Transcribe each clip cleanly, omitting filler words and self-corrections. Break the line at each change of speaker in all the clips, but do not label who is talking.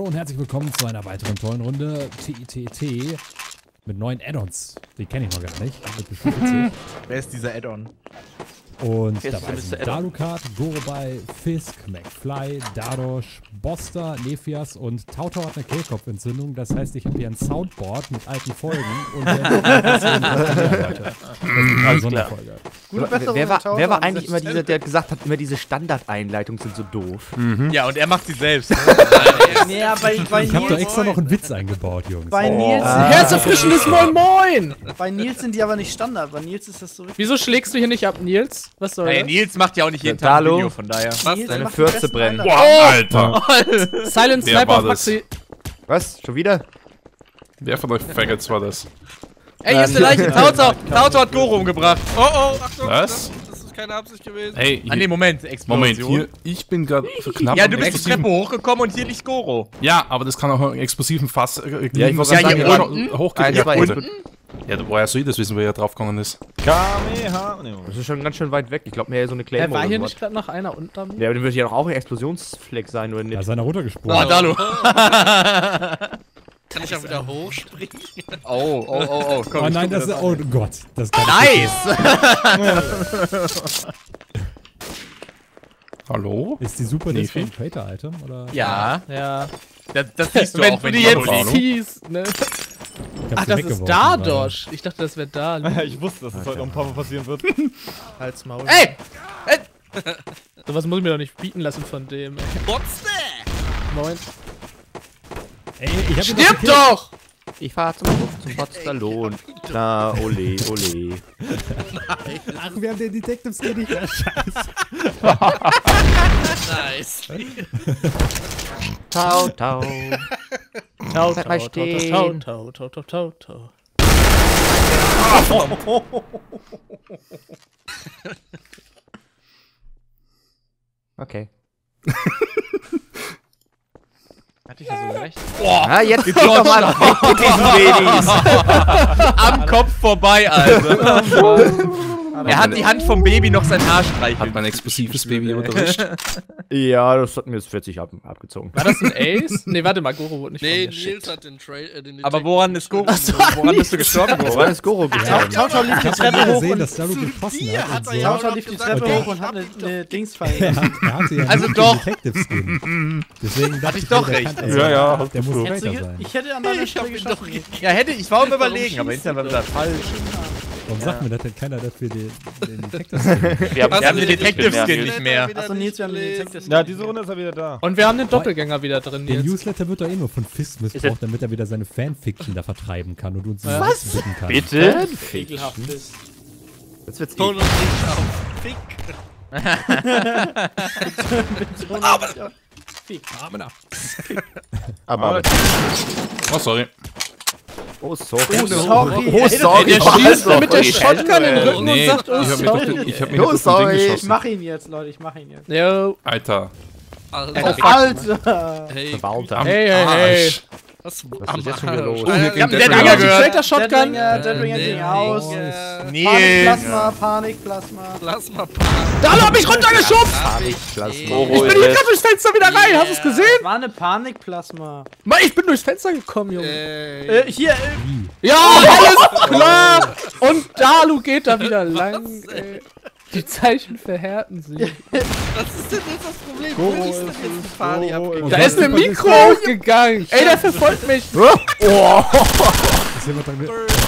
und herzlich willkommen zu einer weiteren tollen Runde TITT mit neuen Add-ons. Die kenne ich noch gar nicht. Das wird bestimmt witzig.
Wer ist dieser Add-on?
Und dabei sind Dalukat, Gorobei, Fisk, McFly, Dadosh, Boster, Nephias und Tautau hat eine Kehlkopfentzündung. Das heißt, ich habe hier ein Soundboard mit alten Folgen und werde eine Sonderfolge.
Wer war eigentlich immer dieser, der gesagt hat, immer diese Standardeinleitungen sind so doof?
Mhm. Ja, und er macht sie selbst.
Ja, bei
ich habe da extra noch einen Witz eingebaut, Jungs.
Bei Nils
Herzerfrischendes Moin Moin!
Bei Nils sind die aber nicht Standard. Bei Nils ist das so richtig.
Wieso schlägst du hier nicht ab, Nils? Was soll das?
Nils macht ja auch nicht jeden Tag ein Video, von daher.
Nils
Deine
macht
Fürze
den
brennen.
besten
Boah, Alter!
Silent
Wer
Sniper
war
auf
das?
Maxi.
Was? Schon wieder?
Wer von euch Faggots war das?
Ey, hier ist eine Leiche. Tautau hat Goro umgebracht.
Oh, oh, Achtung.
Was?
Das ist keine Absicht gewesen.
Hey,
An dem Moment, Explosion.
Moment, hier, ich bin gerade knapp
Ja,
am
du bist die
explosiven-
Treppe hochgekommen und hier liegt Goro.
Ja, aber das kann auch einen explosiven Fass
Ja, ich wollte
Ja,
gerade
hier
sagen,
unten.
hochgejagt
zwei
wurde.
Minuten.
Ja, woher soll ich das wissen, wer hier draufgegangen ist?
Das ist schon ganz schön weit weg. Ich glaube, mehr so eine Claymore.
War hier
oder
nicht gerade noch einer unter mir?
Ja, aber dann würde ja doch auch ein Explosionsfleck sein, oder
Da
nicht?
ist einer runtergesprungen.
Boah, Dalu.
Kann ich auch wieder hochspringen?
Oh, oh, oh, oh. Komm,
Oh
ich
nein,
guck mir
das ist.
an.
Oh Gott. Das kann
Nice!
Hallo?
Ist die Super Disc
Nefi?
ein Crater-Item? Oder?
Ja,
Ja.
das siehst du
Wenn
auch,
du
wenn
die
die
jetzt
jetzt
siehst, ne?
Ich hab's
Ach,
dir
das ist
weggeworfen,
Dadosh. Ich dachte, das wäre da.
Ich wusste, dass das heute noch ein paar Mal passieren wird.
Halt's Maul.
Ey!
Sowas muss ich mir doch nicht bieten lassen von dem. Ey.
Botste!
Moin.
Ey, ich hab ihn
Stirb doch!
Ich fahr zum Potsdalon. Na, ole, ole.
Ach, wir haben den Detective Skin nicht mehr. Scheiße.
Nice.
Tau, tau.
Tau,
Bleib mal
tau,
stehen.
tau, tau, tau, tau, tau.
Okay.
Hatte ich ja so recht.
Ah, jetzt geht doch mal weg mit diesen Babys.
Am Kopf vorbei, Alter. Er hat die Hand vom Baby noch sein Haar streicheln.
Hat mein explosives Baby erwischt?
Ja, das hat mir jetzt 40 abgezogen.
War das ein Ace? Nee, warte mal, Goro wurde nicht
Nee,
von mir.
Nils
Shit.
hat den den
Aber woran ist Goro? Woran bist du gestorben, Goro?
Woran ist Goro gegangen?
Tautau lief die
Ich hab
Treppe
ja
hoch
gesehen,
und
dass Dalu geschossen hat.
hat
Und
er
so.
ja
Tautau lief die Treppe
Okay.
hoch und hat eine Dings
Er
verhindert.
hatte ja
Also
nicht
doch.
den Detective Skin. Deswegen dachte
ich doch
der
recht.
kann-
Ja, ja, hast
Der
du
muss
so.
Crater sein.
Ich hätte an deiner
Ich hab
Stelle
ihn doch
geschossen.
Ja, ich war am Überlegen, aber hinterher war wieder falsch.
Warum sagt mir das denn keiner dafür den Detective Skin?
Wir haben den Detective-Skin nicht mehr.
Achso, Nils, wir haben den Detective
Ja, diese Runde ist er wieder da.
Und wir haben den Doppelgänger wieder drin
Der
jetzt.
Newsletter wird doch eh nur von Fisk missbraucht, damit er wieder seine Fanfiction da vertreiben kann und uns
Was?
bitten kann.
Bitte?
Ekelhaftes.
Jetzt wird's
Ton und Licht auf. Fick.
Aber.
Oh, sorry.
Oh, sorry.
sorry.
Oh, sorry.
Der schießt mir mit der Shotgun in den Rücken
Nee,
und sagt, oh,
ich hab mir
sorry.
doch ich hab mir
Oh,
doch das Ding
sorry.
Ich
geschossen.
mach ihn jetzt, Leute, ich mach ihn jetzt.
Yo.
Alter.
Alter!
Hey,
Walter.
Hey, hey, hey.
Arsch.
was
Was ist jetzt schon wieder los?
Oh, hier
Wir haben
klingt
den
der
Dinger
Trigger.
gehört.
Traitor Shotgun.
Deadringer ging aus.
Nils.
Panikplasma, Panikplasma.
Plasma.
Da hab ich runtergeschubst!
Klasse.
Ich bin hier gerade durchs Fenster wieder rein, hast du es gesehen?
War eine Panikplasma.
Mann, ich bin durchs Fenster gekommen, Junge.
Hier,
Ja, alles klar! Und Dalu geht da wieder lang, ey. Die Zeichen verhärten sich.
Was ist denn jetzt das Problem? Wo ist denn jetzt die Party abgegangen?
Da ist ein Mikro aufgegangen. Ey, der verfolgt mich.
Ist jemand dran?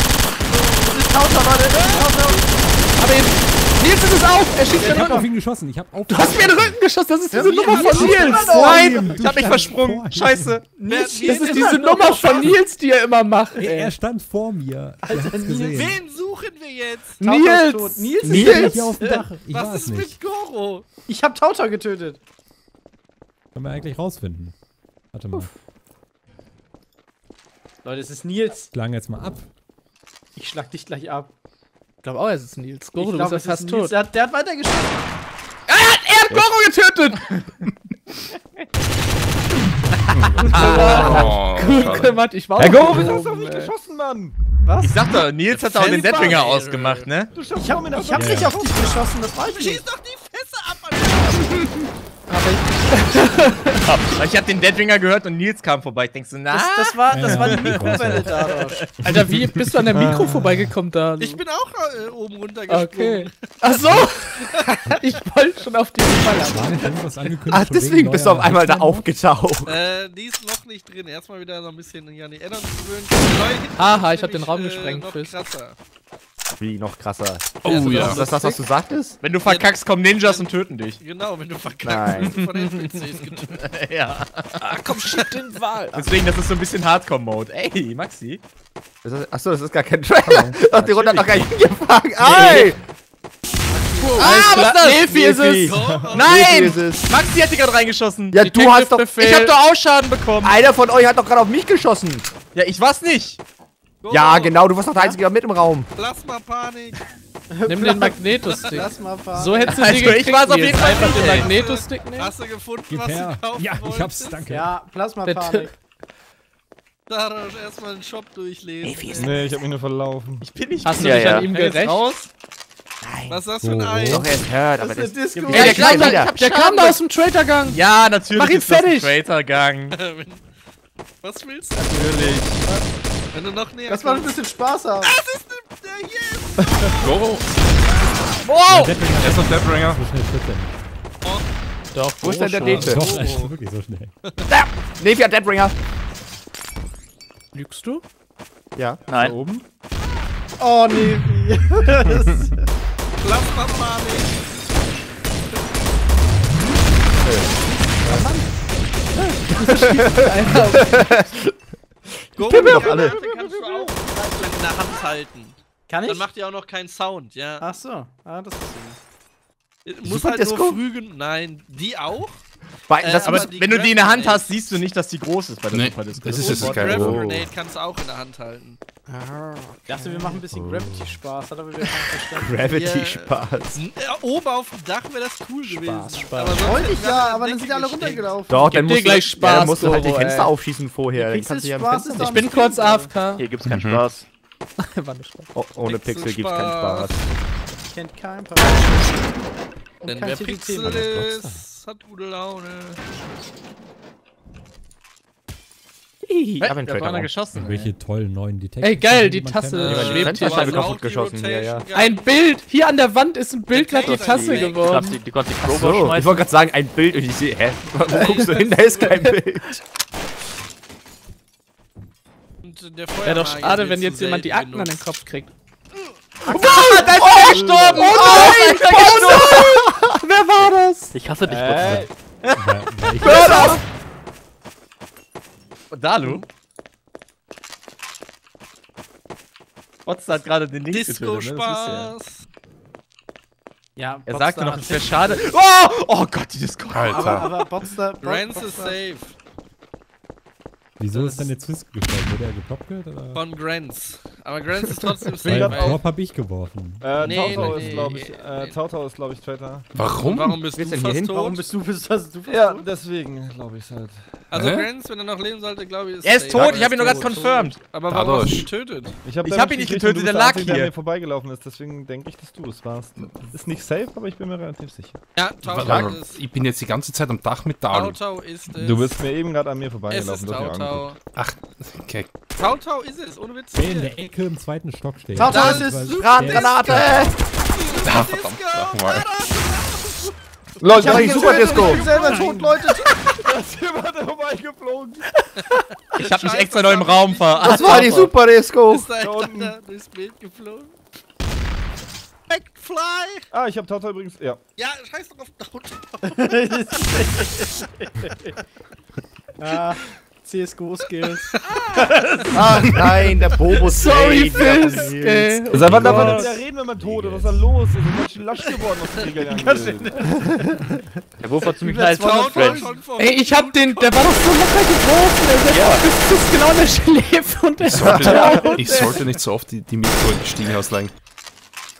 Aber jetzt, Nils ist es auf. Er schießt
Ich
den
hab auf
Rücken.
ihn geschossen. Ich hab auf
Du hast mir den Rücken geschossen. Das ist diese Nummer von
Nils.
Nils.
Nein, ich hab mich versprungen. Scheiße.
Das ist diese Nummer von Nils, die er immer macht,
Er
ey.
stand vor mir. Er hat's gesehen.
Wen suchen wir jetzt?
Nils!
Nils ist
Ich bin hier auf dem Dach. Ich
Was
war es
ist
nicht.
mit Goro?
Ich hab Tautau getötet.
Können wir eigentlich rausfinden. Warte mal.
Leute, es ist Nils.
Schlagen jetzt mal ab.
Ich schlag dich gleich ab.
Ich glaube auch, es ist Nils. Goro,
Ich
du
glaub,
bist ja
es ist
fast
Nils.
tot.
Der hat weitergeschossen.
Er hat Goro getötet!
Oh,
Gut
schade.
gemacht, ich war
Herr
auch
Goro,
oben,
Du hast doch nicht
ey.
geschossen, Mann!
Was?
Ich sag doch, Nils hat auch den Deadringer ausgemacht, ne?
Ich hab nicht auf dich geschossen, das war ich nicht.
Schieß doch die Fässer ab, Alter!
Aber ich
Ich hab den Deadringer gehört und Nils kam vorbei. Ich denk so, na?
Das war die Mikrowelle da.
Alter, wie bist du an der Mikro vorbeigekommen da?
Ich bin auch oben runtergesprungen.
Okay. Ach so! Ich wollte schon auf die Fall.
Ach, deswegen bist du auf einmal da aufgetaucht.
Die ist noch nicht drin. Erstmal wieder so ein bisschen an die Addons gewöhnt.
Aha, ich hab den Raum gesprengt,
noch
Fizz.
krasser.
Wie noch krasser.
Oh ja.
Ist das, was du sagtest?
Wenn du verkackst, kommen Ninjas und töten dich.
Genau, wenn du
Nein.
verkackst, wirst du von NPCs getötet.
Ja.
Komm, schieb den Wal.
Deswegen, das ist so ein bisschen Hardcore-Mode. Ey, Maxi.
Achso, das ist gar kein Trailer. Du hast die Runde noch gar nicht hingefangen. Ey!
Ah, was ist das?
Nefi ist es!
Nein!
Ist es.
Maxi hat die gerade reingeschossen.
Ja, du hast doch...
Ich hab doch auch Schaden bekommen.
Einer von euch hat doch gerade auf mich geschossen.
Ja, ich war's nicht.
Ja, genau, du warst doch der Einzige mit im Raum.
Plasma-Panik.
Nimm den Magnetostick.
Lass mal fahren.
So hättest du
Also,
sie gekriegt,
ich war's auf jeden
Nils.
Fall
Einfach
nicht,
den
ey.
Magnetostick nehmen.
Hast du gefunden,
Gib
was
her.
du kaufen
Ja, ich hab's,
wolltest?
danke.
Ja, Plasma-Panik.
Daraus erstmal den Shop durchlesen.
Nee, ich hab mich nur verlaufen.
Ich bin nicht.
Hast du
Ja,
dich
ja.
an ihm
Er ist
gerecht?
raus.
Was ist das für ein Ei?
Doch, er ist hört, aber das...
Disco.
Ja, der kam da,
Der kam da aus dem Tradergang.
Ja, natürlich.
Mach ihn
ist das ein
fertig.
Traitor-Gang.
Was willst du?
Natürlich.
Wenn du noch näher
Das war ein
kommst.
bisschen Spaß haben.
Der hier ist.
Go.
Wow!
Er ist noch Deadringer.
So schnell tritt er nicht.
Doch,
Wo ist denn der Dete?
Doch, er ist wirklich so schnell.
Nefi hat Deadbringer.
Lügst du?
Ja.
Nein.
Oben?
Oh, nee.
Plasma-Panik.
Pimmel doch alle.
Kannst du auch in der Hand halten.
Kann
Dann
ich?
macht die auch noch keinen Sound, ja.
Ach so. Ah, das ist
Muss
Super
halt
Disco?
nur frügen. Nein, die auch?
Das
aber
Aber
die
wenn du die in der Hand
Grab
hast, siehst du nicht, dass die groß ist bei der
Nee,
Super Disco.
das ist
Und
jetzt geil.
Grab
Oh.
Grenade kannst du auch in der Hand halten.
Ich dachte, wir machen ein bisschen Gravity-Spaß. Hat aber wieder keinen verstanden.
Gravity-Spaß.
Oben auf dem Dach wäre das cool gewesen.
Spaß.
Aber sonst
Wollte ich
hätten wir
ja,
eine
aber dann
Decke
sind die alle
gesteckt.
runtergelaufen.
Doch,
Gib
dann
dir
musst
gleich
du, ja, dann
Spaß,
musst du halt die
Goro,
Fenster
ey.
aufschießen vorher. Dann
Kriegst
kannst du
du
ja am
Spaß,
Fenster
ist
nicht.
Ich bin kurz AFK.
Hier gibt's keinen Spaß.
War nicht Spaß.
Oh, ohne
Pixel
Pixel gibt's keinen Spaß.
Kennt keinen Spaß.
Denn
kein
wer
TTT
Pixel
macht.
ist, hat gute Laune.
Ich hab
Da
einen
hat einer
Traitor.
geschossen.
Welche tollen neuen Detektive.
Ey, geil, die
man
Tasse
kennt.
Ja,
schwebt hier.
Fensterscheibe
Aber
kaputt
auch
geschossen, ja, ja.
Rotation
Ein Bild! Hier an der Wand ist ein Bild, gerade die Tasse
Remake.
geworden.
Die konntest
So, ich wollte gerade sagen, ein Bild und ich sehe, hä? Wo guckst du hin? Da ist kein Bild.
Und der
Wäre doch
Feuermagier
schade,
wird
wenn
zu
jetzt jemand die
selten
Akten an den
benutzt.
Kopf kriegt.
da ist er gestorben!
Oh nein!
Wer war das?
Ich hasse dich, Gott.
Ich
Hör das!
Und Dalu? Otze hat gerade den Link getötet, ne? Das wisst ihr ja.
Disco-Spaß.
Ja,
Er sagte noch,
hat
es wäre schade. Oh! Oh Gott, die Disco.
Alter.
Aber Botster.
Rance ist safe.
Wieso ist denn jetzt Fisk gestorben? Wurde er gepoppelt? Oder?
Von Grants. Aber Grants ist trotzdem
Weil
safe.
Torp hab ich geworfen.
Nee,
Tautau
nee,
ist, glaube
nee.
ich, Tautau ist, glaube ich, Traitor.
Warum?
Warum bist
Willst
du
du denn hier
fast
hin?
Warum
tot?
bist du das? Du
Ja, deswegen glaube ich es halt.
Also
Hä?
Grants, wenn er noch leben sollte, glaube ich, ist
Er ist
safe.
tot, ich hab ihn nur gerade
tot.
confirmed.
Aber warum hast du ihn
Dadurch.
getötet?
Ich
hab ihn
Damage
nicht
gekriegt,
getötet,
du bist
der
der
lag
Einzige, der
hier.
mir vorbeigelaufen ist, deswegen denke ich, dass du es warst. Ist nicht safe, aber ich bin mir relativ sicher.
Ja, Tautau
Warte,
ist.
ich bin jetzt die ganze Zeit am Dach mit Dalu.
Tautau ist es.
Du bist mir eben gerade an mir
Es
vorbeigelaufen.
ist
du hast mich
Tautau.
angeguckt.
Ach, okay.
Tautau ist es, ohne Witz.
Der in der Ecke im zweiten Stock steht.
Tautau
Das
ist
ist
es.
Granate!
Ah, verdammt. Sag mal.
Leute, das ist Super Disco!
Ich bin selber tot, Leute.
Da ist jemand vorbigeflogen.
Ich hab mich extra neu im Raum
Das war die Super Disco!
Ist da
Da unten.
einer durchs Bild geflogen? McFly!
Ah, ich habe Tautau übrigens. Ja.
Ja, scheiß doch auf Tautau.
Ah, CSGO-Skills.
Ach nein, der Bobo
Sorry,
Fisk!
Fisk, ey.
Seit wann darf man denn
Gott.
wieder reden, wenn man tot ist? Was ist da los? Ich bin ganz schön lasch geworden auf den Krieger.
Der Wurf war ziemlich klein.
Tautau schon vor.
Ey, ich hab den, der war doch so locker geworfen, der ist genau in der Schläfe und der ist
Ich
tot.
sollte nicht so oft die Mikro in die Stiege auslegen.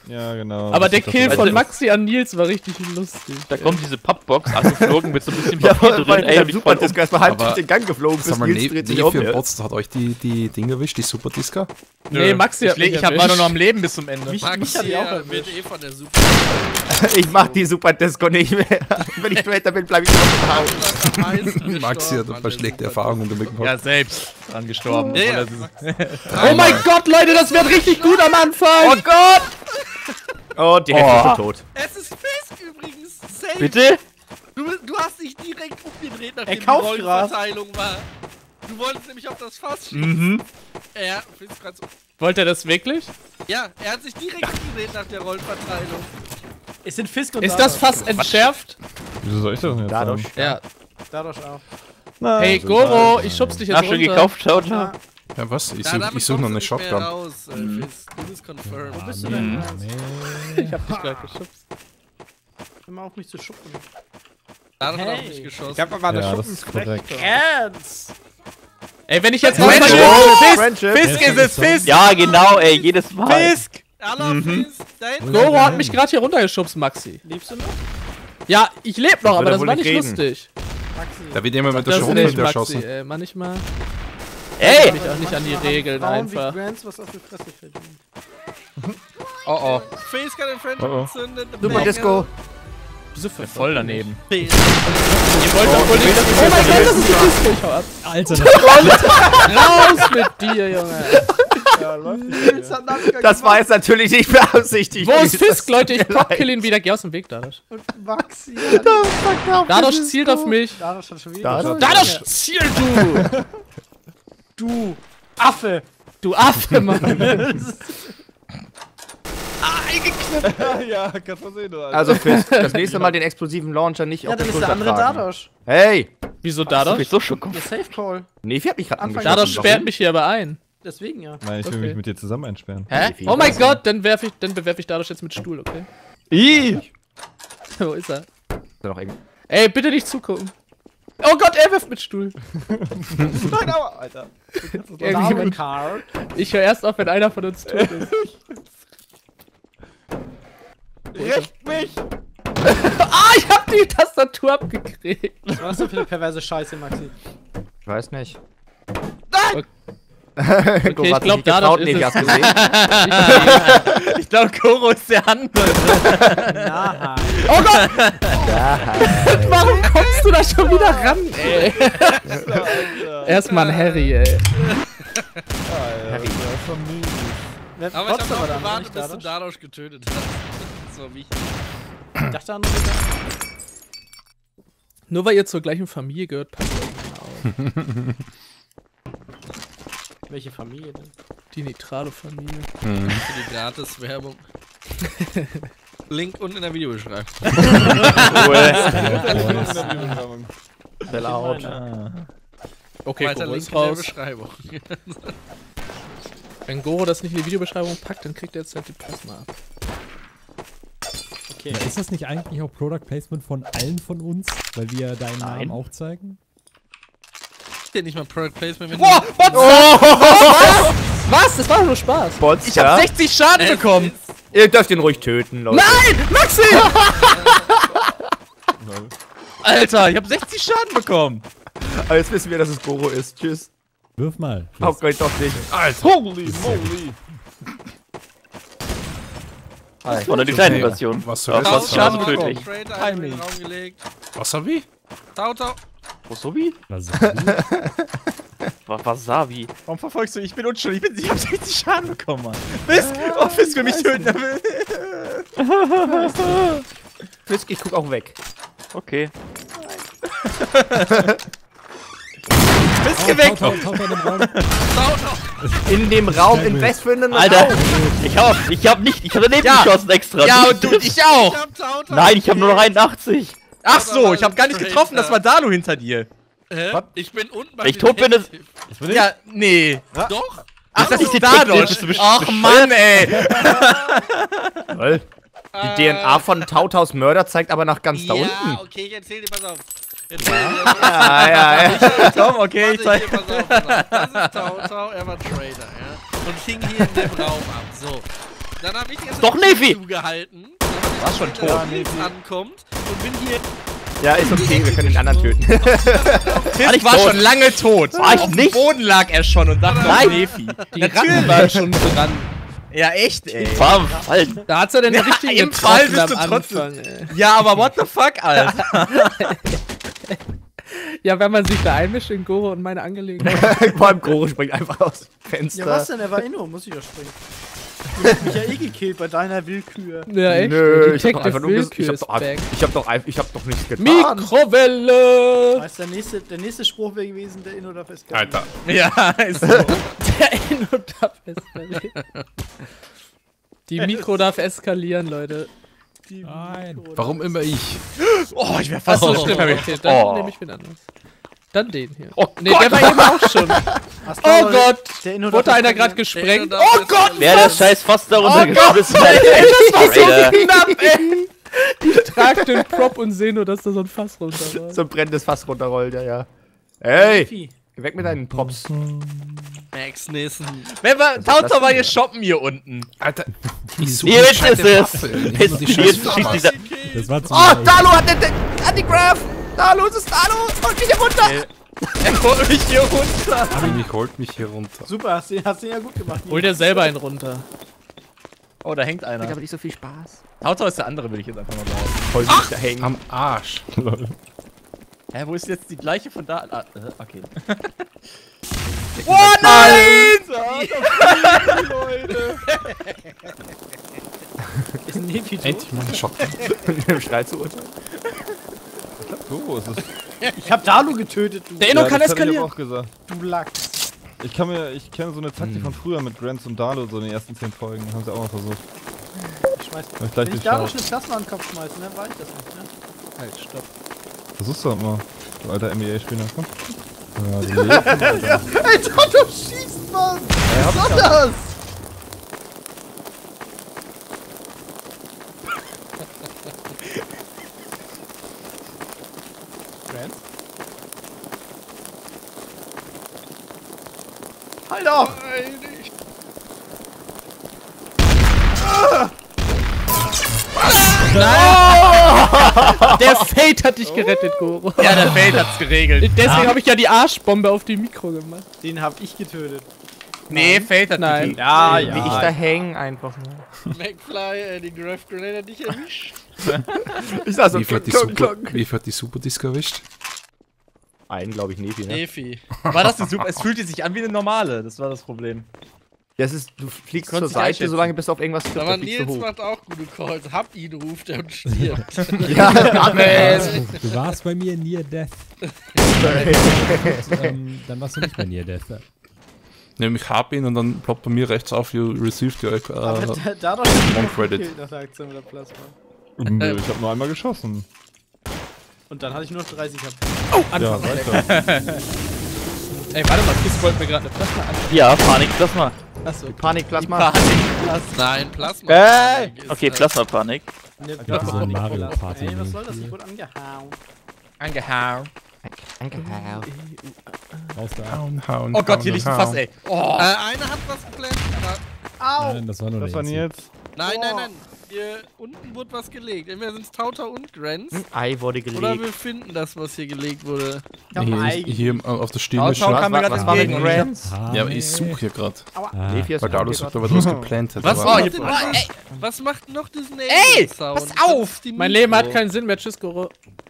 Ja, genau.
Aber
das
der
ist doch
Kill
so.
von Maxi an Nils war richtig lustig.
Da kommt diese Pappbox angeflogen mit so ein bisschen
Ja,
Papier drin. Ey,
der Super Disco erstmal halb durch
Aber-
den Gang geflogen, bis
Sag mal,
Nils dreht sich um.
für Bots hat euch die Dinge erwischt, die Super Disco?
Nee, Maxi hat mich
Ich war nur noch am Leben bis zum Ende.
Mich hat die auch erwischt.
von der Super.
Ich mach die Super Disco nicht mehr. Wenn ich Traitor bin, bleib ich noch im Haus.
Maxi hat ein paar schlechte Erfahrungen damit
Ja,
gemacht.
selbst dran gestorben.
Ja.
Oh mein Gott, Leute, das wird richtig gut am Anfang!
Oh Gott! Oh, die Hälfte ist tot.
Es ist Fisk übrigens. Safe.
Bitte?
Du hast dich direkt umgedreht, nachdem die
kauft Gras.
Rollenverteilung war. Du wolltest nämlich auf das Fass schießen. Fisk hat so.
Wollt ihr das wirklich?
Ja, er hat sich direkt umgedreht nach der Rollenverteilung.
Es sind Fisk und
Ist das fast entschärft?
Wieso soll ich das denn jetzt
Dadurch.
sagen?
Ja.
Dadurch auch.
Nein,
Hey,
so
Goro, ich schubs dich jetzt
Hast du
runter.
gekauft, schaut
Ja.
Ja, was? Ich
Damit
such noch eine
kommst du nicht mehr
Shotgun.
raus, Fisk. Du bist confirmed.
Wo bist du denn?
Ich hab dich gerade geschubst.
Hör mal auf mich zu schuppen.
Da hat er
Hey.
auf mich geschossen.
Ich hab aber
Ja, das ist korrekt.
Ernst!
Ey, wenn ich jetzt
Friendship.
Friendship.
Fisk ist es, Fisk!
Ja, genau, ey, jedes Mal.
Fisk!
Hallo, Fisk. Da hinten.
Goro hat mich gerade hier runtergeschubst, Maxi.
Lebst du noch?
Ja, ich leb noch, aber
er
das
wohl
war
nicht
nicht
reden.
lustig.
Maxi.
Da wird immer mit der
Das
Schrotflinte
nicht, Maxi,
erschossen.
manchmal
Ey!
mich auch nicht an die Regeln
Frauen wie
einfach.
Grants was auf die Fresse verdient.
Oh oh.
Fisk hat den Friendship
Oh, oh.
gezündet.
Super Disco.
Voll daneben.
Fisk.
Ihr wollt doch wohl nicht, dass oh mein Gott, das ist die Disco. Ich hau ab.
Alter,
Raus mit dir, Junge.
Ja, läuft nicht.
Das war jetzt natürlich nicht beabsichtigt.
Wo ist
Das
Fisk, Leute? Ich
tut mir
kill ihn wieder. Geh aus dem Weg, Dadosh.
Und Maxi.
Dadosh zielt auf mich.
Dadurch hat schon wieder.
Dadurch?
Dadosh, ziel du!
Du Affe.
Du Affe, Mann.
Ja, kannst du sehen, du Alter.
Also Fisk, das nächste Mal den explosiven Launcher nicht
Ja,
auf
dann
den
ist der
Schulter
andere
tragen.
Dadosh.
Hey!
Wieso Dadosh?
so schon
Der Safe Call.
Nefi hat mich gerade
Anfang
angeschaut.
Dadosh sperrt mich hier aber ein.
Deswegen ja.
Nein, ich will
Okay.
mich mit dir zusammen einsperren.
Hä? Oh mein Gott, dann bewerfe ich Dadosh jetzt mit Stuhl, okay? Wo ist er?
Noch irgendwie-
Ey, bitte nicht zugucken. Oh Gott, er wirft mit Stuhl.
Nein, aber, Alter.
Irgendjemand-
Card.
Ich höre erst auf, wenn einer von uns tot ist.
Recht mich!
Ah, ich hab die Tastatur abgekriegt.
Was war's denn für eine perverse Scheiße, Maxi?
Ich weiß nicht.
Okay,
Okay,
ich glaub, Dadosh ist
Nefi,
es.
hast du gesehen?
Ich glaube, Goro ist der andere.
Na,
Oh Gott! Warum kommst du da schon wieder ran, ey? Erstmal ein Harry, ey.
wer
Aber ich
trotzdem
hab
aber
noch
dann
gewartet,
nicht
bis du
Dadosh?
Dadosh getötet hast. Das war wichtig.
Ich dachte an wieder.
Nur weil ihr zur gleichen Familie gehört, passt das nicht auf.
Welche Familie denn?
Die Nitrado-Familie.
Für die Gratis-Werbung. Link unten in der Videobeschreibung.
Bella out.
Okay,
Weiter
Goro
Link
ist
in der
raus.
Beschreibung.
Wenn Goro das nicht in die Videobeschreibung packt, dann kriegt er jetzt halt die Plasma ab.
Okay.
ist das nicht eigentlich auch Product Placement von allen von uns? Weil wir deinen Namen auch zeigen?
Hier nicht mal Product Placement, wenn
Boah, Was? Das war nur Spaß.
Bots,
Ich hab 60 Schaden bekommen.
Ihr dürft ihn ruhig töten, Leute.
Nein, Maxi!
Alter, ich hab 60 Schaden bekommen.
Aber jetzt wissen wir, dass es Goro ist. Tschüss.
Wirf mal.
Oh Gott, doch nicht.
Holy moly!
Oder die kleine Version.
Was soll
Was
das?
Schaden
Tau
tödlich.
hat einen Traitor in den Raum gelegt.
Wasabi?
Tau.
Wasabi? Wasabi.
Warum verfolgst du? Ich bin unschuldig.
Ich hab 60 Schaden bekommen, Mann. Fisk will mich töten.
Fisk, ich guck auch weg.
Okay.
Fisk
weg!
In dem Raum, in was für einem
Alter,
Raum?
ich hab daneben Ja. geschossen extra. Ja, und du, ich auch. Nein, ich hab nur noch 81. Ach so,
Aber
ich hab gar nicht getroffen, das war Dalu hinter dir.
Hä? Ich bin unten bei
Wenn ich tot bin, ist... Ja, nee.
Doch?
Ach, das ist die
Dadosh.
Ach Mann, ey.
Toll. Die DNA von Tautaus Mörder zeigt aber nach ganz da
Ja,
unten.
okay, ich erzähl dir, pass auf.
Ja.
Komm, okay, ich zeig...
Pass auf. Das ist Tau, er war Trader, ja. Und hing hier in dem Raum ab, so. Dann hab ich die ganze
Doch,
Zeit
Nefi!
zugehalten.
War schon tot.
Ankommt und bin hier.
Ja, ist okay, wir können den anderen töten.
Fisk war schon lange tot.
War ich
Auf dem
nicht?
Boden lag er schon und dachte auf Nefi.
Die Ratten waren schon dran.
Ja, echt, ey.
Da hat's ja den richtigen
im Fall
getroffen
bist du
am
trotzdem-
Anfang, ey.
Ja, aber what the fuck, Alter?
Ja, wenn man sich da einmischt in Gore und meine Angelegenheiten.
Vor allem Goro springt einfach aus dem Fenster.
Ja, was denn? Er war Inno, muss ich ja springen. Du hast mich ja eh gekillt bei deiner Willkür.
Ja, echt?
Nö, ich hab doch
Detective
einfach nur
Willkür
ich hab
ist
doch,
back.
ich hab doch nichts getan.
Mikrowelle!
Weißt du, der nächste Spruch wäre gewesen, der Inno darf eskalieren.
Alter.
Ja, ist so.
Der Inno darf eskalieren. Die Mikro darf eskalieren, Leute.
Die
Nein.
Mikro-
Warum immer ich?
Oh, ich wär fast
Achso,
so
stimmt.
schlimm.
Okay, dann
Oh.
nehme ich wen anders. Dann den hier.
Oh
Nee, der war eben auch schon.
Hast du
Oh
aber-
Gott!
Der Inno
Wurde
darf
einer
eskalieren.
gerade gesprengt?
Oh Gott!
Wer der Scheiß fast darunter geschmissen hat.
Das war so
Alter.
knapp, ey! Ich trag den Prop und sehe nur, dass da so ein Fass runter war.
So ein brennendes Fass runterrollt, ja. Ey,
Vieh.
geh weg mit deinen Props.
Max Nissen.
Wenn wir, Tautor war hier shoppen hier unten.
Alter. Ich suche
Jetzt ist es.
Jetzt
Jetzt schießt dieser.
Das war zu
Oh,
leicht.
Dalu hat den Anti-Graph! Dalu, es ist Dalu! Und mich hier runter!
Er holt mich hier runter.
Mich holt mich hier runter.
Super, hast du ja gut gemacht.
Hol dir selber einen runter.
Oh, da hängt einer.
aber nicht so viel Spaß.
Tautor ist der andere, würde ich jetzt einfach mal sagen.
Voll nicht da hängen.
Am Arsch.
Hä, wo ist jetzt die gleiche von da? Ah, okay. Oh nein!
Leute.
Ist ein Nefi tot?
Endlich mal ein Shotgun.
Im Schrei zu runter.
So ist es.
Ich hab Dalu getötet, du.
Der Inno kann
das hätte ich
eskalieren.
aber auch gesagt.
Du Lachs.
Ich kenne so eine Taktik von früher mit Grants und Dalu, so in den ersten 10 Folgen. Haben sie auch mal versucht.
Ich schmeiß.
Hab ich gleich
Wenn ich Dalu
durchschaut.
eine Plasma an den Kopf schmeiße, dann war ich das nicht, ne?
Halt, stopp.
Versuch's doch mal. Du alter NBA-Spieler, komm. Ja, du lebst, Alter.
Ey, Toto schießt, Mann! Was soll das? Halt auf!
Der Fate hat dich gerettet, Goro.
Ja, der Feld hat's geregelt.
Deswegen habe ich ja die Arschbombe auf die Mikro gemacht.
Den hab ich getötet.
Nee, Feld hat
Nein.
getötet.
Ja,
Wie ich da hänge einfach nur.
McFly, die Graph Grenade hat dich erwischt.
Ich sah so
Wie viel hat die Superdisco erwischt?
Einen, glaube ich, Nefi, ne?
Nefi.
War das nicht super? Es fühlte sich an wie eine normale, das war das Problem.
Ja, es ist, du fliegst zur
Konntest
Seite,
einschätzen.
solange bis du auf irgendwas trifft,
Aber
dann fliegst du
Nils
hoch.
macht auch gute Calls. Hab ihn, ruft er und stirbt.
Ja, Amen!
Du warst bei mir Near Death. Dann warst du nicht bei Near Death.
Nämlich hab ihn und dann ploppt bei mir rechts auf, you received your
Aber dadurch hat
on credit.
nach der Aktion mit der Plasma.
Nö, ich hab nur einmal geschossen.
Und dann hatte ich nur noch 30 HP.
Ja, weiter.
Ey, warte mal, Chris wollte mir gerade eine Plasma an.
Ja, Panik, Plasma.
Achso.
Panikplasma.
Nein, Plasma.
Hey!
Okay, Plasma-Panik.
Ne,
Das ist so ein Mario Party.
Ey, was soll das? Ich wurde angehauen.
Angehauen.
Raus da.
Hauen,
Oh Gott, hier liegt ein Fass, ey. Oh.
Einer hat was geplant.
Au!
Nein, das war nur
Das war
der
Nils.
Nein, nein, nein. Hier unten wurde was gelegt. Entweder sind es Tautor und Grants.
Ei wurde
Oder
gelegt.
wir finden das, was hier gelegt wurde.
Ich hab ein Ei
Hier auf der Stimme
Tautor
schon.
kam mir
was
gerade
war mit
entgegen.
Grants?
Ja, aber ich suche hier gerade.
Ah,
Nefi ist
Weil Dalu
bei
sagt,
dir
da wird was geplantet.
Was,
aber-
macht denn was macht noch diesen
Ey,
Alien-Sound?
pass
Das
auf!
ist die
Mein Leben hat
Mikro.
keinen Sinn mehr. Tschüss, Goro.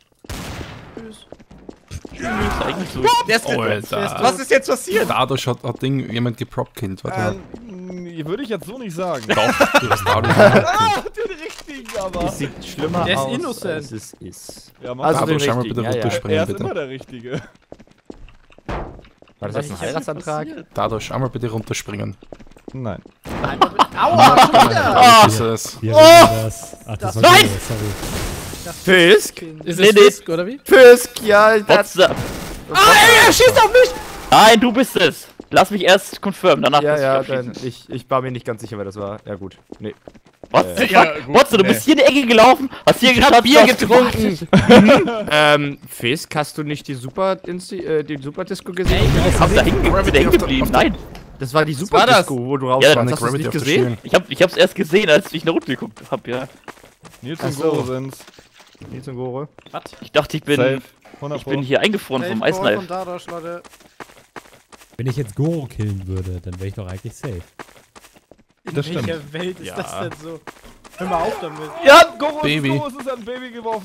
Der ist
Alter.
Was ist jetzt passiert?
Dadurch hat Ding jemand geprop-killt. Warte mal.
Würde ich jetzt so nicht sagen.
Doch, du hast Dadurch
Den richtigen, aber.
Es sieht schlimmer
Der ist
aus,
innocent.
als es ist.
Ja, mach
Also
das.
den
Dadurch einmal
richtigen,
bitte
ja, ja.
Er
runterspringen,
ist immer
bitte.
der Richtige.
War das jetzt ein Heiratsantrag?
Dadurch einmal bitte runterspringen.
Nein.
Aua, schon wieder!
Ah! Ist es.
wir regeln das. Ach, das war
Nein!
Goro, sorry.
Fisk?
Ist
Nee,
es
nee.
Fisk, oder wie?
Fisk, ja, das...
WhatsApp.
er schießt auf mich!
Nein, du bist es. Lass mich erst confirmen, danach
Ja,
muss
ja,
ich
dann,
abschließen.
ich war mir nicht ganz sicher, wer das war. Ja gut, nee.
What the
Ja,
fuck?
gut,
What's du bist hier in die Ecke gelaufen, hast hier
hab
geschafft,
Bier
hast
getrunken.
Fisk, hast du nicht die Super Disco gesehen?
Ich hab da hängen geblieben, Nein.
Das war die
war
Super
das?
Disco, wo du
Ja,
rauskamst.
dann
Hast du das
Gravity
nicht
auf der
gesehen?
Stirn.
Ich hab's erst gesehen, als ich eine Runde geguckt hab, ja.
Nils
Ach
und
so.
Goro sind's.
Nils und Gore.
Ich dachte, ich bin
Safe. 100
hier eingefroren vom Eisknife.
von Dadosh, Leute.
Wenn ich jetzt Goro killen würde, dann wäre ich doch eigentlich safe.
In
Das stimmt.
welcher Welt ist
Ja.
das denn so? Hör mal auf damit.
Ja, Goro
Baby.
ist ein Baby geworfen.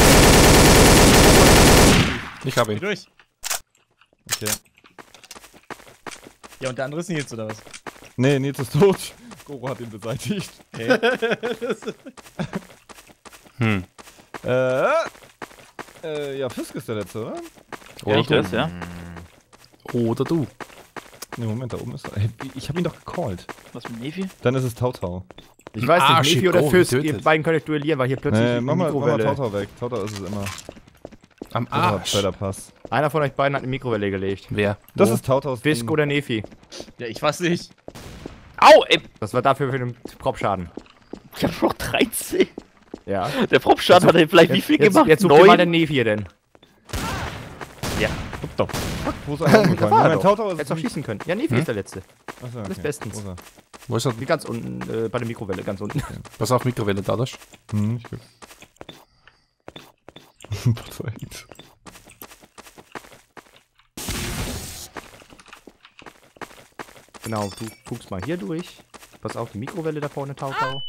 Ich hab
Geh
ihn.
durch.
Okay.
Ja, und der andere ist Nils, oder was?
Nee, Nils ist tot. Goro hat ihn beseitigt.
Hm.
Ja, Fisk ist der letzte, oder?
Ja, ich das, ja.
Oder du.
Ne, Moment, da oben ist er. Hey, ich hab ihn doch gecallt.
Was mit Nefi?
Dann ist es Tautau.
Ich weiß
Ah,
nicht,
shit,
Nefi oder
Goro
Fisk,
getötet.
ihr beiden könnt euch duellieren, weil hier plötzlich
Nee,
eine
mach mal
Mikrowelle.
Tautau weg. Tautau ist es immer.
Am
Tautau hat
Arsch.
better Pass.
Einer von euch beiden hat eine Mikrowelle gelegt.
Wer?
Das
Wo?
ist Tautaus
Fisk
Ding.
oder Nefi.
Ja, ich weiß nicht.
Au, ey,
Das war dafür für den Propschaden.
ich hab noch 13.
Ja.
Der Propschaden hat er vielleicht wie viel
Jetzt,
gemacht?
jetzt such dir mal
9?
den Nefi denn.
Wo ist er aufgefallen?
Da war er
Moment,
doch.
Tautau ist
Hättest doch schießen können. Ja, Nefi ist der Letzte.
Achso,
Alles bestens.
Wo ist er?
Wo ist er?
Wie ganz unten, bei der Mikrowelle, ganz unten.
Pass auf, Mikrowelle, Dadosh.
Ich guck. Perfekt.
Genau, du guckst mal hier durch. Pass auf, die Mikrowelle da vorne, Tautau.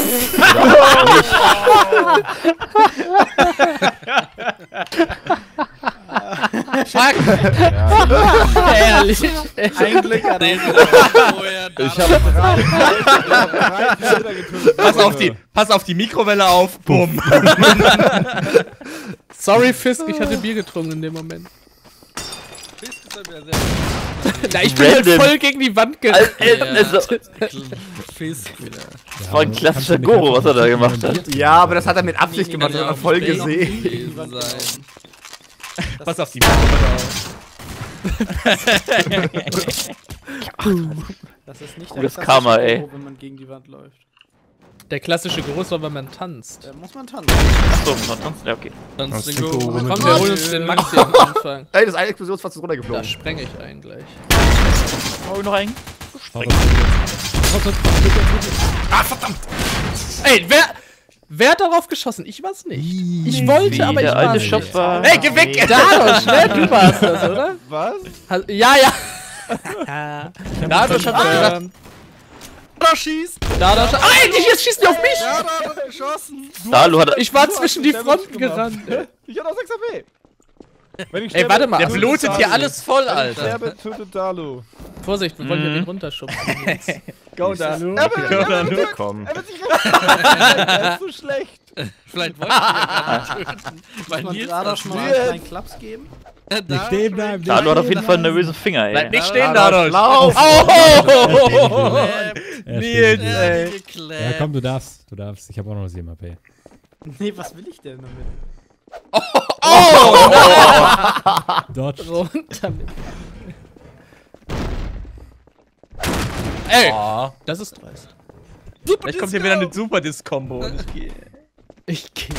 Ehrlich.
Ein Glück hat er.
Ich hab drei Felder getötet.
Pass auf die Mikrowelle auf. Bumm.
Sorry, Fisk, ich hatte Bier getrunken in dem Moment. Na, ich bin halt
Random.
voll gegen die Wand gerannt.
Also,
Fisk wieder.
das war ein klassischer Goro, was er da gemacht hat.
Ja, aber das hat er mit Absicht gemacht, das hat er voll gesehen.
Gewesen sein.
Pass auf die Mikrowelle auf.
Das ist nicht
Gutes
der
Karma,
klassische
ey.
Goro, wenn man gegen die Wand läuft.
Der klassische Geruch war, wenn man tanzt.
Da muss man tanzen.
Achso, man tanzt. Ja, okay.
Tanzt den
Goro.
Goro.
Komm, wir holen uns den Maxi am Anfang.
Ey, das eine Explosionsfass ist
Da
runtergeflogen.
sprenge ich einen gleich.
Hau noch einen.
Ey, wer hat darauf geschossen? Ich war's nicht. Ich wollte, aber ich
Der
war's
alte
nicht.
Schopfer.
Hey, geh weg!
Dadosh, ne? Du warst das, oder?
Was?
Ja, ja.
Dadosh hat doch gesagt,
Dadosh. Ey, die jetzt schießen die auf mich!
Ja, da hat er geschossen.
Dalu hat
Ich war zwischen die
Damage
Fronten
gemacht.
gerannt. ey.
Ich hab noch 6 AP. Wenn ich
Ey, warte mal.
der
Also,
blutet hier alles voll,
Wenn ich
Alter.
sterbe, tötet Dalu.
Vorsicht, wir wollen hier den runterschubsen.
Go, Dalu.
Komm.
Er wird sich Er ist so schlecht.
Vielleicht wollte ich ja gar nicht töten. Weil
Muss man
Nils
Dadosh mal
Jetzt.
einen kleinen Klaps geben?
Nicht stehen bleiben.
Dalu hat auf jeden Fall einen nervösen Finger,
Bleib
ey.
nicht stehen, Dadosh.
Lauf!
Oh! Nils,
Ja,
ey.
Ja, komm, du darfst. Du darfst. Ich habe auch noch 7 AP.
Nee, was will ich denn damit?
Dodge.
Runter mit.
Ey.
Das ist dreist.
Vielleicht kommt hier wieder eine Super-Disc-Kombo. und ich gehe.
Ich geh.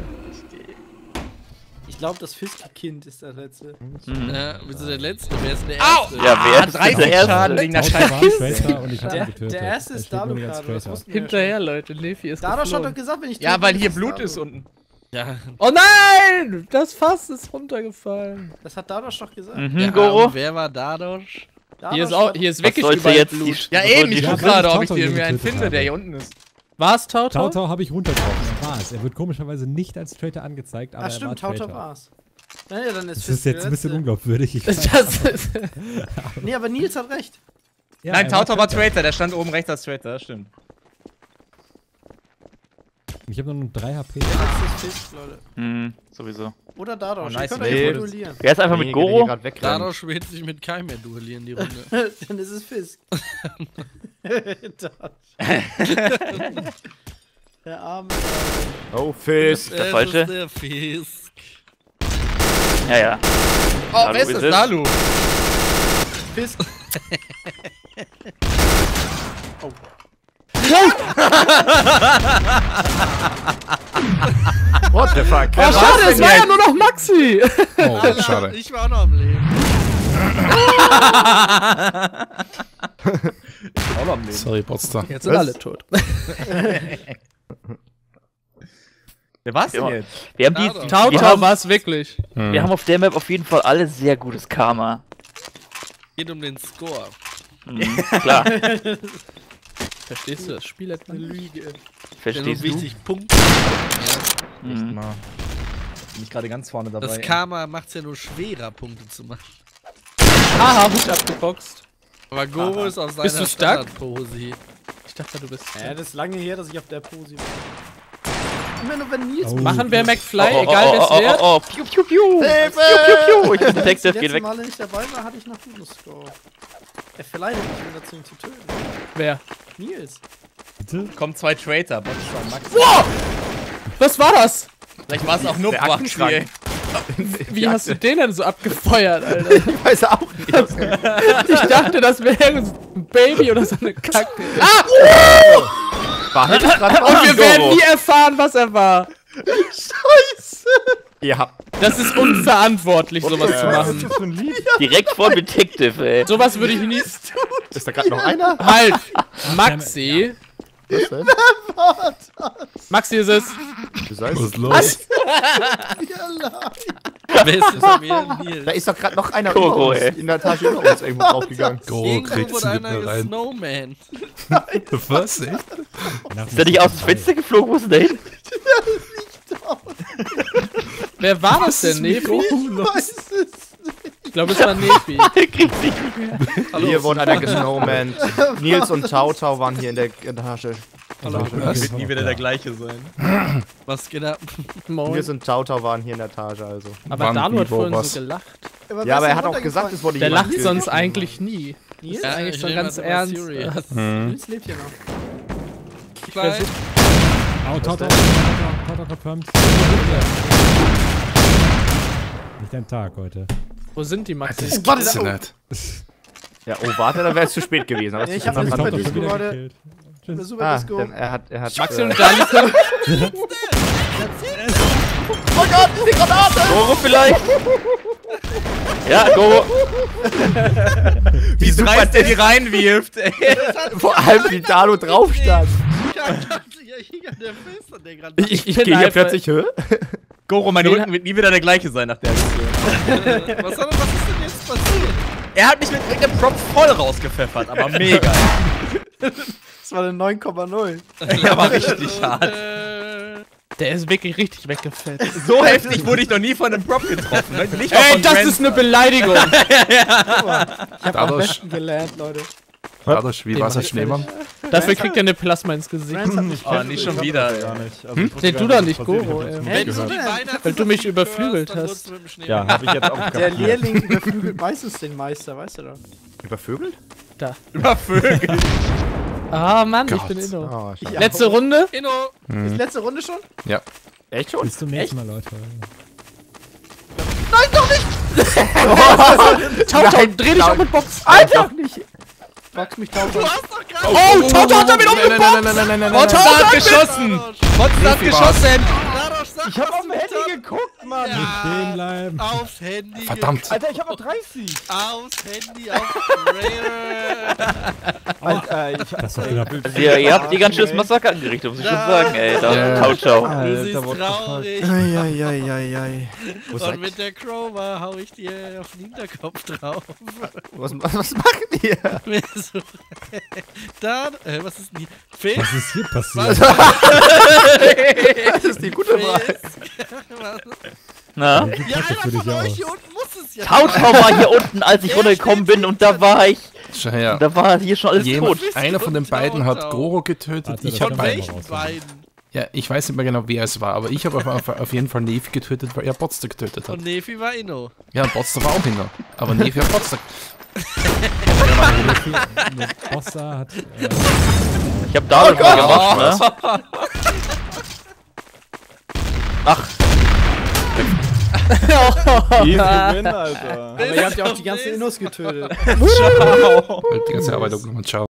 Ich glaube, das Fisk-Kind ist der letzte.
Ja, bist du der Letzte? Wer ist denn der
Au!
Erste?
Ja, wer ist
30
der Erste?
Schaden wegen der
Tausch
scheiß
war ein Traitor und ich habe ihn
Der,
getötet.
der erste
Er
ist
steht nur nicht als
Dalu-Karte, das
Traitor.
wussten wir
Hinterher, Leute. Nefi ist
Dadosh hat doch
geflohen.
gesagt, wenn ich
Ja,
töte,
weil
ist
hier
es
Blut
Dalu.
ist unten.
Ja.
Oh nein! Das Fass ist runtergefallen.
Das hat Dadosh doch gesagt.
Mhm, Goro.
Und wer war Dadosh?
Hier ist,
Dadosh
hier ist
Was
wirklich
sollte
überall
jetzt
Blut.
Ja,
was
eben,
sollte
ich
die-
guck
Ja,
gerade, ob ich
Tautau
dir irgendwie einen
getötet
finde, der
habe.
hier unten ist.
War es Tautau?
Tautau habe ich runtergetroffen. Er war es. Er wird komischerweise nicht als Traitor angezeigt, aber
Ah,
er
stimmt,
war
Tautau
Traitor.
war's. Naja, dann ist
Das
Fisk
ist jetzt
der
ein bisschen
Letzte.
unglaubwürdig. Ich weiß.
Das ist,
Nee, aber Nils hat recht.
Ja,
Nein,
er
Tautau war Traitor, der stand oben rechts als Traitor, das stimmt.
Ich habe nur noch 3 HP.
Der letzte ist Fisk, Leute.
Hm, sowieso.
Oder Dadosh.
Oh, nice,
Ihr könnt
nee.
euch duellieren.
Wer ist einfach mit
Derjenige, der hier
Goro?
grad wegrennt.
Dadosh wird sich mit keinem mehr duellieren, die Runde.
Dann ist es Fisk. Dadosh. Der arme.
Oh, Fisk.
Der Falsche?
ist der Fisk.
Ja, ja.
Oh,
Dalu
wer ist
ist
das?
es.
Dalu.
Fisk.
What the fuck?
oh, schade, es war ja nur noch Maxi.
Oh, schade.
Ich war auch noch am Leben.
Auch noch am Leben.
Sorry, Potsdam.
Jetzt sind alle tot.
Wer war's denn
Ja.
jetzt?
Wir haben die.
Dado.
Wir
Tautau
haben,
war's wirklich.
wir haben auf der Map auf jeden Fall alle sehr gutes Karma.
Geht um den Score.
Mhm, klar.
Verstehst du das Spiel hat eine Lüge?
Der nur
Verstehst du?
wichtig Punkte.
Mhm.
Mal. Bin ich gerade ganz vorne dabei.
Das Karma macht's ja nur schwerer, Punkte zu machen.
Haha, Hut abgeboxt.
Aber Goro ist auf seiner
Bist du stark?
Standardposi.
Ich dachte, du bist.
Ja, das ist lange her, dass ich auf der Posi war. Immer nur wenn Nils
Oh.
Machen wir McFly, egal wer es wird.
Oh, piu, piu, piu. Piu, piu, piu. Ich bin
Als ich
Detective,
die
geht
letzten
weg.
Male nicht dabei war, hatte ich noch Bonus-Score. Er verleitet mich immer dazu, ihn zu töten.
Wer?
Nils.
Bitte?
Kommen 2 Traitor, Boxer und Max.
Was war das?
Vielleicht war es auch nur
Der
Proxy,
Aktenschrank.
ey.
Wie hast du den denn so abgefeuert, Alter?
Ich weiß auch nicht.
Ich dachte, das wäre ein Baby oder so eine Kacke.
War halt gerade
Und wir werden nie erfahren, was er war.
Ihr habt.
Das ist unverantwortlich, sowas zu machen.
Direkt vor Detective, ey.
Sowas würde ich nie.
Ist da gerade noch einer?
Halt! Maxi.
Was denn?
Maxi ist es.
Du sagst,
Was ist los?
Wer ist das mir? Nils.
da ist doch gerade noch einer
Goro,
über uns,
ey.
in der Tasche über uns irgendwo draufgegangen.
Goro
Irgendwo
kriegt
wurde
sie nicht
einer
mehr rein.
gesnowman.
Was, ey?
Ist der nicht aus dem Fenster geflogen? Wo ist denn der hin?
Wer war das denn? Nefi? Ich glaube, es war Nefi.
Der kriegt sich nicht mehr.
Hier wurde einer gesnowman. Nils und Tautau waren hier in der Tasche.
Wird nie wieder der gleiche sein.
Was geht ab?
Moin.
Nils und Tautau waren hier in der Tasche, also.
Aber
Wann,
Dalu hat
wie, wo,
vorhin
was?
so gelacht.
Ja, aber er hat auch gesagt, es wurde
Der
jemand
lacht sonst eigentlich nie.
Nils?
Ja, eigentlich
ich
so
rede
ganz
mal
ernst.
serious.
Nils lebt hier noch.
Klein.
Au, Tauta confirmed. Nicht dein Tag heute.
Wo sind die Maxi?
Das gibt's ja nicht.
Ja, oh, warte, dann wäre es zu spät gewesen. Aber
Ja, ich
das
hab
ist
das
dann
bei
doch
Disco,
wieder-
Leute.
gekillt. Tschüss.
Super
Ah,
Disco.
denn er hat
Maxi und Dante.
Goro vielleicht? Ja, Goro.
Wie dreist der die reinwirft, ey.
vor allem wie Dalu drauf stand.
Ich hing an der Fest, an der gerade.
Ich
bin
gehe hier
einfach-
plötzlich Höhe.
Goro, mein
Wen
Rücken wird nie wieder der gleiche sein nach der Mission.
Was ist denn jetzt passiert?
Er hat mich mit irgendeinem Prop voll rausgepfeffert, aber mega.
Das war eine 9,0.
Ja, war richtig hart.
Der ist wirklich richtig weggefetzt.
So heftig wurde ich noch nie von einem Prop getroffen. Ne? Nicht mal
Ey,
von
das
Ransom.
ist eine Beleidigung.
Ich hab am
Dadurch,
besten gelernt, Leute.
dadurch wie Wasser Schneemann.
Dafür kriegt er eine Plasma ins Gesicht.
Rance hat mich
Oh, nicht schon wieder.
Gar nicht. Also, ich wusste
Nee,
gar
du
nicht,
doch
was
nicht,
passiert.
Goro,
Ich hab's
ey.
nicht
Hä,
gehört.
wieso
Weil du mich überflügelt hast.
Ja, hab ich jetzt auch
Der
kapiert.
Lehrling überflügelt meistens den Meister, weißt du doch.
Übervögelt?
Über Vögel.
Ah, Mann, ich
Gott.
bin Inno.
Oh, schade.
Letzte Runde.
Inno!
Ist letzte Runde schon?
Echt schon?
Bis zum nächsten Mal, Leute.
Tautau, dreh dich um und box.
Alter! Nicht.
Box mich tausend.
Oh, Tautau hat damit
Nein, nein, nein, nein, nein, nein,
Monster hat geschossen! Monster hat geschossen!
Ich hab auf dem Handy geguckt, Mann!
Stehen bleiben.
Aufs Handy.
Verdammt.
Alter, ich hab noch 30!
Aufs Handy, auf Raider.
Alter, ich
Das war wieder
Also ihr habt die ganz schönes Massaker angerichtet, muss ich schon sagen, ey. Da, ciao, ciao.
Du siehst
what the fuck.
traurig.
Eieieiei.
Und mit der Crowbar hau ich dir auf den Hinterkopf drauf.
Was macht ihr?
So. Dann, was ist denn die? Fisk?
Was ist hier passiert?
Das ist die gute Frage.
Na?
Ja,
Kacke für
einer
dich
von euch
aus.
hier unten muss es ja.
Tautau war hier unten, als ich runtergekommen bin und da war ich.
Ja.
Da war hier schon alles
Jemand,
tot.
einer von den beiden hat Goro getötet.
Warte,
Ich
das
habe
kann
Von
man
welchen
rausfinden.
beiden?
ja, ich weiß nicht mehr genau, wer es war, aber ich habe auf jeden Fall Nefi getötet, weil er Potster getötet hat.
Und Nefi war Inno.
Ja, Potster war auch hinter. Aber Nefi hat Potster.
Bossa hat.
Ich hab da mal gemacht, ne? Ach,
Easy win, Alter.
Aber ihr habt ja auch die ganzen Innos getötet.
Die ganze Arbeit, ciao.